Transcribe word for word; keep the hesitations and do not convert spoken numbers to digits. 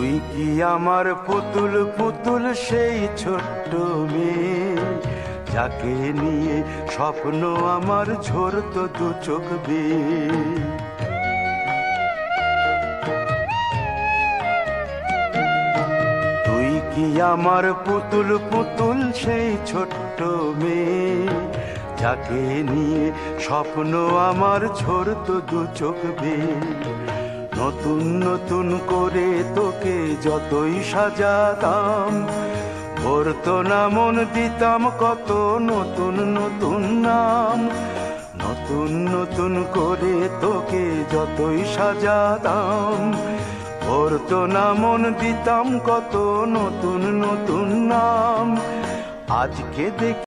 তুই কি আমার পুতুল পুতুল সেই ছোট্ট মেয়ে, যাকে নিয়ে স্বপ্ন আমার ঝরতো দু চোখ বেয়ে। তুই কি আমার পুতুল পুতুল সেই ছোট্ট মেয়ে, যাকে নিয়ে স্বপ্ন আমার ঝরতো দু চোখ বেয়ে। নতুন নতুন করে তোকে যতই সাজাতাম, ভরতো না মন, দিতাম কত নতুন নতুন নাম। নতুন নতুন করে তোকে যতই সাজাতাম, ভরতো না মন, দিতাম কত নতুন নতুন নাম। আজকে দেখ